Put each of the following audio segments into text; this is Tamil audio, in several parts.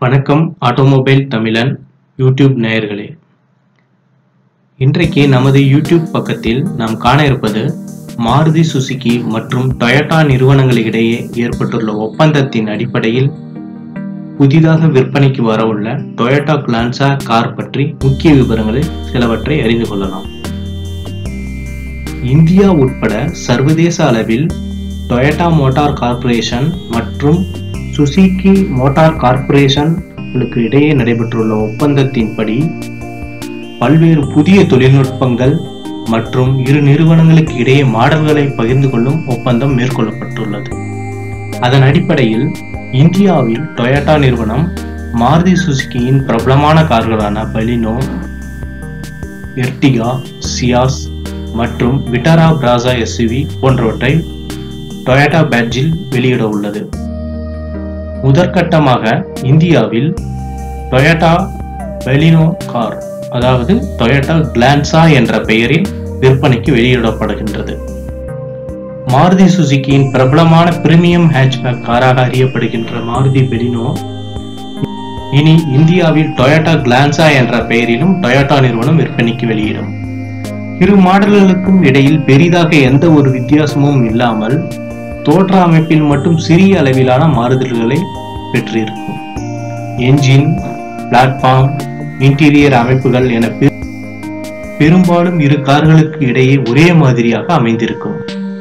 வணக்கம் ஆட்டோமொபைல் தமிழன் யூடியூப் நேயர்களே. இன்றைக்கு நமது யூடியூப் பக்கத்தில் நாம் காண இருப்பது மாருதி சுசுகி மற்றும் டொயோட்டா நிறுவனங்களிடையே ஏற்பட்டுள்ள ஒப்பந்தத்தின் அடிப்படையில் புதிதாக விற்பனைக்கு வரவுள்ள டொயோட்டா கிளான்சா கார் பற்றி முக்கிய விவரங்களில் சிலவற்றை அறிந்து கொள்ளலாம். இந்தியா உட்பட சர்வதேச அளவில் டொயோட்டா மோட்டார் கார்ப்பரேஷன் மற்றும் சுசுகி மோட்டார் கார்ப்பரேஷன்களுக்கு இடையே நடைபெற்றுள்ள ஒப்பந்தத்தின்படி பல்வேறு புதிய தொழில்நுட்பங்கள் மற்றும் இரு நிறுவனங்களுக்கு இடையே மாடல்களை பகிர்ந்து கொள்ளும் ஒப்பந்தம் மேற்கொள்ளப்பட்டுள்ளது. அதன் அடிப்படையில் இந்தியாவில் டொயோட்டா நிறுவனம் மாருதி சுசுகியின் பிரபலமான கார்களான பலினோ, எர்டிகா, சியாஸ் மற்றும் விட்டாரா பிராசா எஸ்யூவி போன்றவற்றை டொயோட்டா பேட்ஜில் வெளியிட உள்ளது. முதற்கட்டமாக இந்தியாவில் டொயோட்டா பலினோ கார், அதாவது டொயோட்டா கிளான்சா என்ற பெயரில் விற்பனைக்கு வெளியிடப்படுகின்றது. மாருதி சுசுகியின் பிரபலமான பிரீமியம் ஹேட்ச்பேக் காராக அறியப்படுகின்ற மாருதி பலினோ இனி இந்தியாவில் டொயோட்டா கிளான்சா என்ற பெயரிலும் டொயோட்டா நிறுவனம் விற்பனைக்கு வெளியிடும். இரு மாடல்களுக்கும் இடையில் பெரிதாக எந்த ஒரு வித்தியாசமும் இல்லாமல் தோற்ற அமைப்பில் மட்டும் சிறிய அளவிலான மாறுதல்களை பெற்றிருக்கும். என்ஜின், பிளாட்ஃபார்ம், இன்டீரியர் அமைப்புகள் என பெரும்பாலும் இரு கார்களுக்கு இடையே ஒரே மாதிரியாக அமைந்திருக்கும்.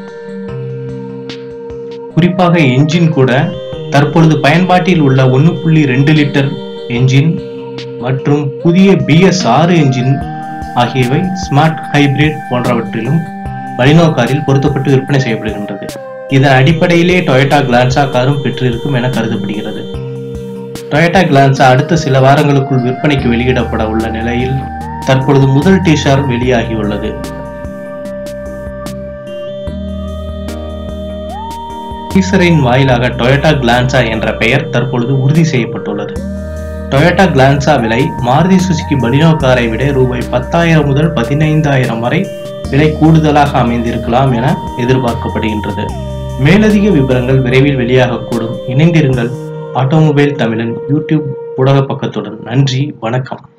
குறிப்பாக என்ஜின் கூட தற்பொழுது பயன்பாட்டில் உள்ள 1.2 லிட்டர் என்ஜின் மற்றும் புதிய BS6 என்ஜின் ஆகியவை ஸ்மார்ட் ஹைபிரிட் போன்றவற்றிலும் பலினோ காரில் பொருத்தப்பட்டு விற்பனை செய்யப்படுகின்றது. இதன் அடிப்படையிலே டொயோட்டா கிளான்சா காரும் பெற்றிருக்கும் என கருதப்படுகிறது. டொயோட்டா கிளான்சா அடுத்த சில வாரங்களுக்குள் விற்பனைக்கு வெளியிடப்பட உள்ள நிலையில் தற்பொழுது முதல் டீசர் வெளியாகியுள்ளது. டீசரின் வாயிலாக டொயோட்டா கிளான்சா என்ற பெயர் தற்பொழுது உறுதி செய்யப்பட்டுள்ளது. டொயோட்டா கிளான்சா விலை மாருதி சுசுகி பலினோ காரை விட ரூபாய் 10,000 முதல் 15,000 வரை விலை கூடுதலாக அமைந்திருக்கலாம் என எதிர்பார்க்கப்படுகின்றது. மேலதிக விவரங்கள் விரைவில் வெளியாகக்கூடும். இணைந்திருங்கள் ஆட்டோமொபைல் தமிழன் யூடியூப் ஊடக பக்கத்துடன். நன்றி, வணக்கம்.